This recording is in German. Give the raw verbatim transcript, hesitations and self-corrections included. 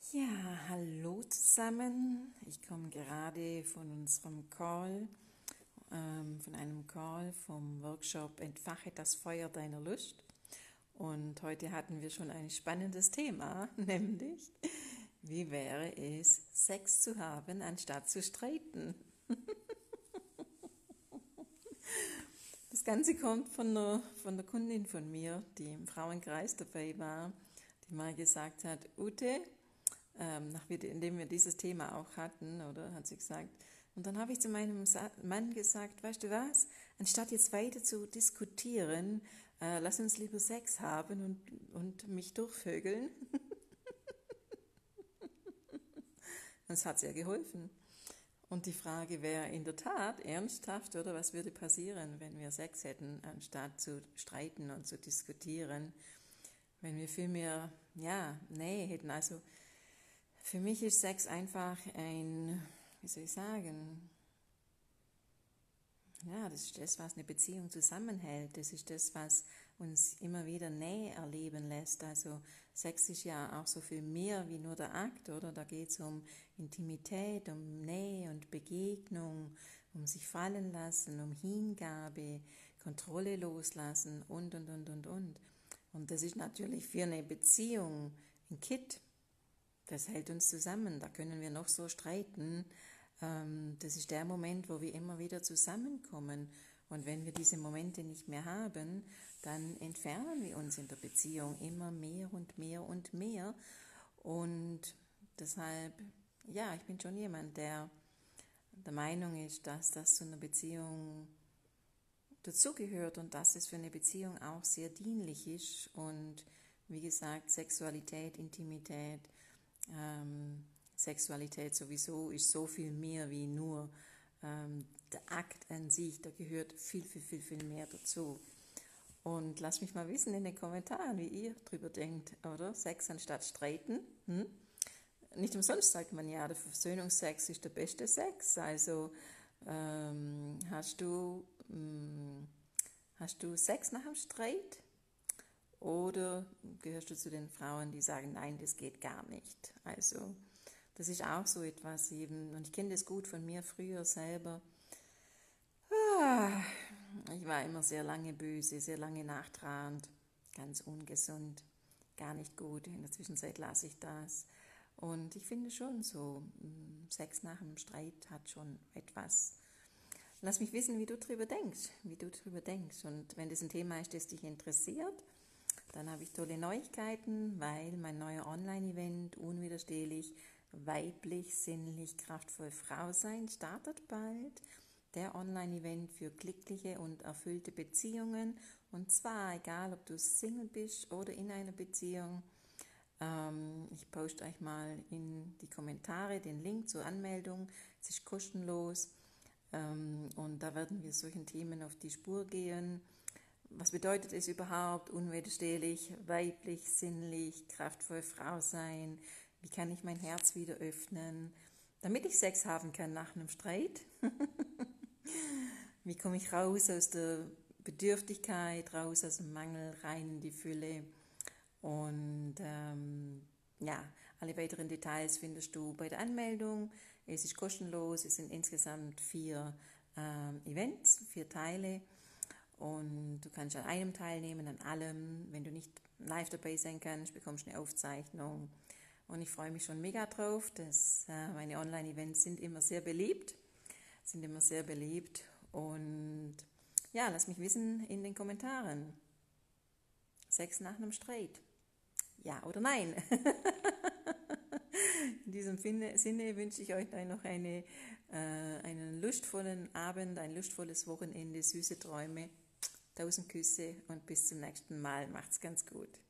Ja, hallo zusammen. Ich komme gerade von unserem Call, ähm, von einem Call vom Workshop Entfache das Feuer deiner Lust. Und heute hatten wir schon ein spannendes Thema, nämlich, wie wäre es, Sex zu haben, anstatt zu streiten? Das Ganze kommt von der, von der Kundin von mir, die im Frauenkreis dabei war, die mal gesagt hat, Ute, ähm, nachdem wir dieses Thema auch hatten, oder, hat sie gesagt, und dann habe ich zu meinem Mann gesagt, weißt du was, anstatt jetzt weiter zu diskutieren, äh, lass uns lieber Sex haben und, und mich durchvögeln. Das hat sehr geholfen. Und die Frage wäre in der Tat ernsthaft, oder was würde passieren, wenn wir Sex hätten, anstatt zu streiten und zu diskutieren, wenn wir viel mehr, ja, Nähe hätten. Also für mich ist Sex einfach ein, wie soll ich sagen, ja, das ist das, was eine Beziehung zusammenhält. Das ist das, was uns immer wieder Nähe erleben lässt. Also Sex ist ja auch so viel mehr wie nur der Akt, oder? Da geht es um Intimität, um Nähe und Begegnung, um sich fallen lassen, um Hingabe, Kontrolle loslassen und, und, und, und, und. Und das ist natürlich für eine Beziehung ein Kit. Das hält uns zusammen. Da können wir noch so streiten. Das ist der Moment, wo wir immer wieder zusammenkommen. Und wenn wir diese Momente nicht mehr haben, dann entfernen wir uns in der Beziehung immer mehr und mehr und mehr. Und deshalb, ja, ich bin schon jemand, der der Meinung ist, dass das zu einer Beziehung dazugehört und dass es für eine Beziehung auch sehr dienlich ist. Und wie gesagt, Sexualität, Intimität, ähm, Sexualität sowieso ist so viel mehr wie nur ähm, der Akt an sich, da gehört viel, viel, viel, viel mehr dazu. Und lasst mich mal wissen in den Kommentaren, wie ihr drüber denkt, oder? Sex anstatt streiten. Hm? Nicht umsonst sagt man ja, der Versöhnungsex ist der beste Sex. Also ähm, hast du, ähm, hast du Sex nach dem Streit? Oder gehörst du zu den Frauen, die sagen, nein, das geht gar nicht? Also das ist auch so etwas eben, und ich kenne das gut von mir früher selber. Ah, ich war immer sehr lange böse, sehr lange nachtragend, ganz ungesund, gar nicht gut. In der Zwischenzeit lasse ich das. Und ich finde schon so, Sex nach einem Streit hat schon etwas. Lass mich wissen, wie du drüber denkst, wie du drüber denkst. Und wenn das ein Thema ist, das dich interessiert, dann habe ich tolle Neuigkeiten, weil mein neuer Online-Event Unwiderstehlich, weiblich, sinnlich, kraftvoll Frau sein startet bald. Der Online-Event für glückliche und erfüllte Beziehungen. Und zwar egal, ob du Single bist oder in einer Beziehung. Ähm, ich poste euch mal in die Kommentare den Link zur Anmeldung. Es ist kostenlos. Ähm, und da werden wir solchen Themen auf die Spur gehen. Was bedeutet es überhaupt, unwiderstehlich, weiblich, sinnlich, kraftvoll Frau sein? Wie kann ich mein Herz wieder öffnen, damit ich Sex haben kann nach einem Streit? Wie komme ich raus aus der Bedürftigkeit, raus aus dem Mangel, rein in die Fülle? Und ähm, ja, alle weiteren Details findest du bei der Anmeldung. Es ist kostenlos, es sind insgesamt vier ähm, Events, vier Teile. Und du kannst an einem teilnehmen, an allem. Wenn du nicht live dabei sein kannst, bekommst du eine Aufzeichnung. Und ich freue mich schon mega drauf, dass äh, meine Online-Events sind immer sehr beliebt, sind immer sehr beliebt. Und ja, lass mich wissen in den Kommentaren. Sex nach einem Streit. Ja oder nein? In diesem Sinne wünsche ich euch noch eine, äh, einen lustvollen Abend, ein lustvolles Wochenende, süße Träume. Tausend Küsse und bis zum nächsten Mal. Macht's ganz gut.